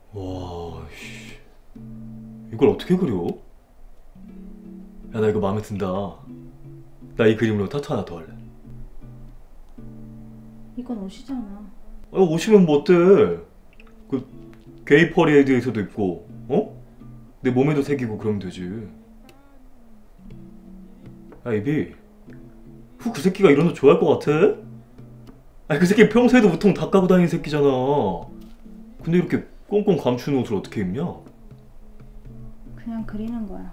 와, 씨. 이걸 어떻게 그려? 야, 나 이거 마음에 든다. 나 이 그림으로 타투 하나 더 할래. 이건 옷이잖아. 오시면 뭐 어때? 그 게이 퍼레이드에서도 입고, 어? 내 몸에도 새기고 그러면 되지. 야, 이비. 그 새끼가 이런 거 좋아할 것 같아? 아니, 그 새끼 평소에도 우통 다 까고 다니는 새끼잖아. 근데 이렇게 꽁꽁 감추는 옷을 어떻게 입냐? 그냥 그리는 거야.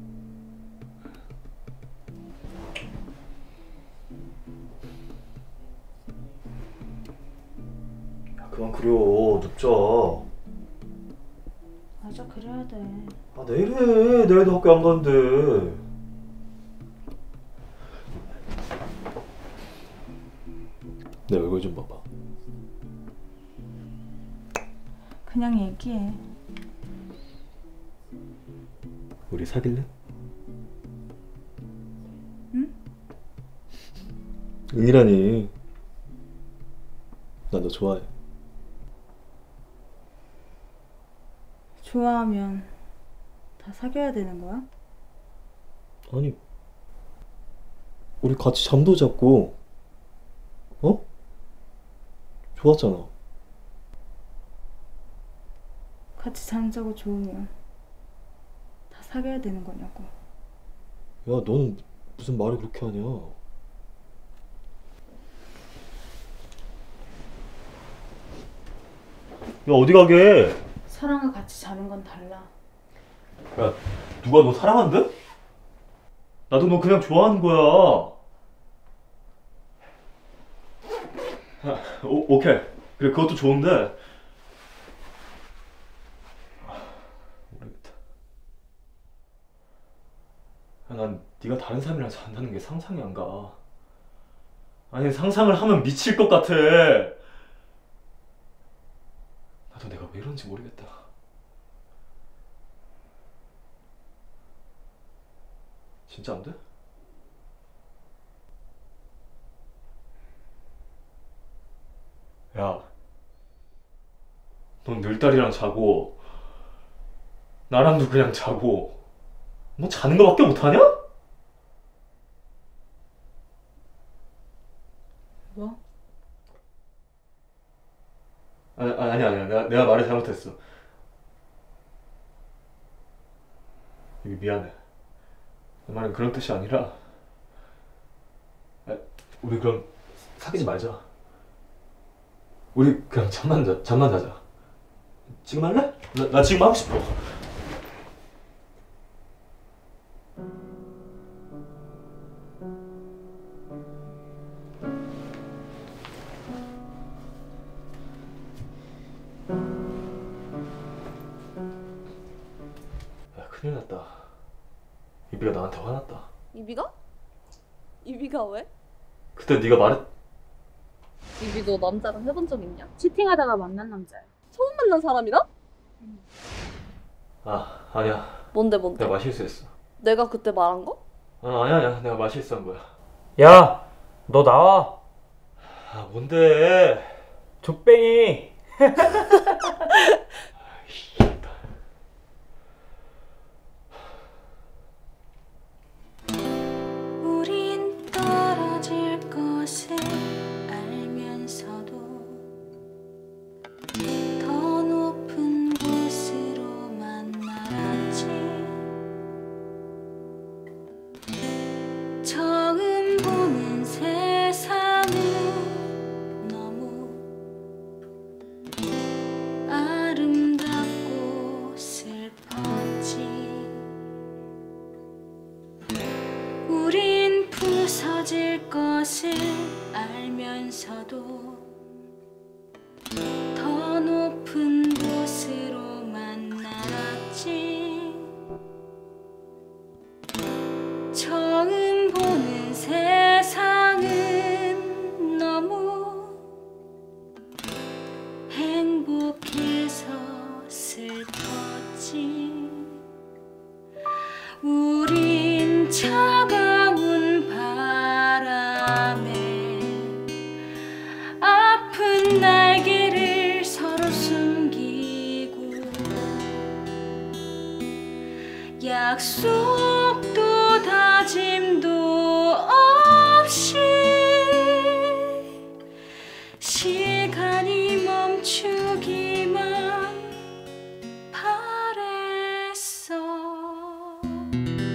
야, 그만 그려. 늦자. 맞아, 그래야 돼. 아, 내일해. 내일도 학교 안 가는데. 내 얼굴 좀 봐봐. 그냥 얘기해. 우리 사귈래? 응? 응이라니. 나 너 좋아해. 좋아하면 다 사귀어야 되는 거야? 아니, 우리 같이 잠도 잤고, 어? 좋았잖아. 같이 잠자고 좋으면 다 사귀어야 되는 거냐고. 야, 넌 무슨 말을 그렇게 하냐? 야, 어디 가게? 사랑과 같이 자는 건 달라. 야, 누가 너 사랑한대? 나도 너 그냥 좋아하는 거야. 오케이. 그래, 그것도 좋은데. 모르겠다. 야, 난 네가 다른 사람이랑 잔다는 게 상상이 안 가. 아니, 상상을 하면 미칠 것 같아. 나도 내가 왜 이런지 모르겠다. 진짜 안 돼? 야, 넌 늘딸이랑 자고 나랑도 그냥 자고 뭐 자는 거밖에 못하냐? 뭐? 아니야. 내가 말을 잘못했어. 이게 미안해. 내 말은 그런 뜻이 아니라. 아, 우리 그럼 사귀지 말자. 우리 그냥 잠만 자자. 지금 할래? 나 지금 하고 싶어. 야, 큰일 났다. 이비가 나한테 화났다. 이비가? 이비가 왜? 그때 네가 말했. 이비 너 남자랑 해본 적 있냐? 치팅하다가 만난 남자야. 처음 만난 사람이랑? 아니야. 뭔데 내가 말실수했어. 내가 그때 말한 거? 아니야. 내가 말실수한 거야. 야, 너 나와. 아, 뭔데? 족뱅이. 우린 떨어질 것을 알면서도 더 높은 곳으로만 날았지. 처음 보는 세상은 너무 아름답고 슬펐지. 우린 부서질 것을 알면서도 더 높은 곳으로만 날았지. 처음 보는 세상은 너무 행복해서 슬펐지. 우린 차가운 바람에 아픈 날개를 서로 숨기고 약속도 다짐도 없이 시간이 멈추기만 바랬어.